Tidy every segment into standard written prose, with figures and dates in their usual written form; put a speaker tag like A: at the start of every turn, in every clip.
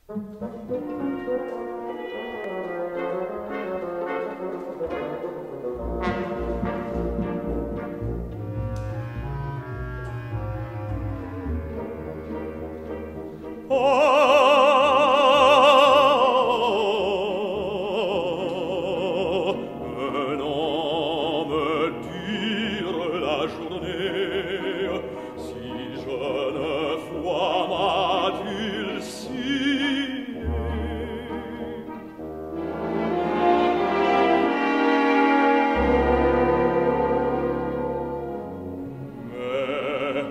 A: Un homme dure la journée, si jeune fois m'a dulciné. Mais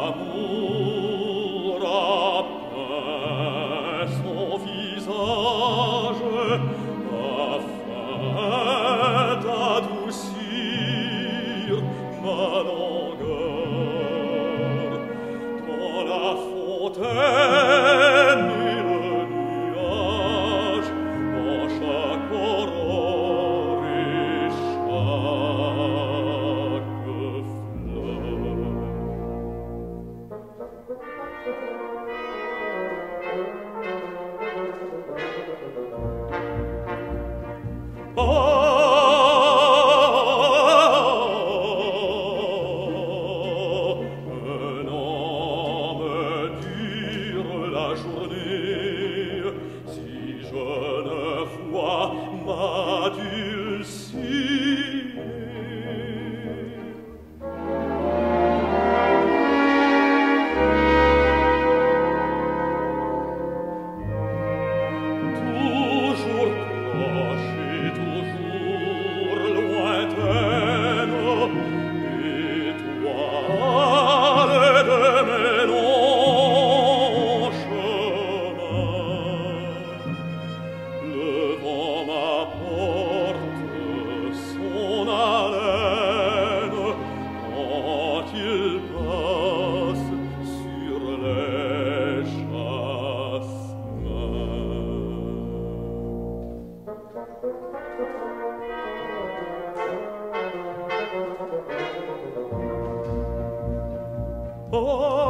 A: amour a peint son visage afin d'adoucir ma langueur. Dans la fontaine et le nuage, dans chaque aurore et chaque fleur. Un homme dure la journée, si jeune fois m'a dulciné. Toujours proche et toujours lointaine, étoile de mes longs chemins, le vent m'apporte son haleine quand il passe sur les jasmins. Oh